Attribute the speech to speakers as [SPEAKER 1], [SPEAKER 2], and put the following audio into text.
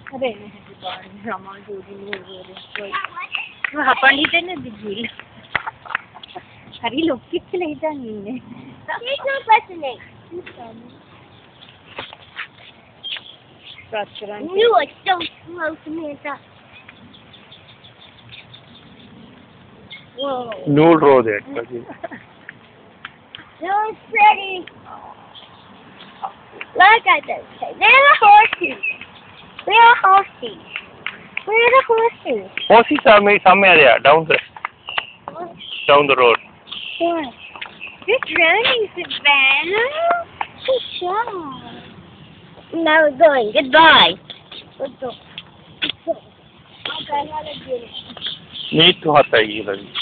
[SPEAKER 1] अरे नहीं ड्रामा हापंडिते ना दिगिल हरी लोकी लेता नीने restaurant
[SPEAKER 2] you are so slow to me whoa
[SPEAKER 3] Noodle roll there.
[SPEAKER 2] so pretty look at this they're the horses where are horses where are the horses
[SPEAKER 3] Horses are made somewhere there, down the road.
[SPEAKER 2] yeah. It's running Savannah good job now we're going goodbye let's go
[SPEAKER 3] Need to hot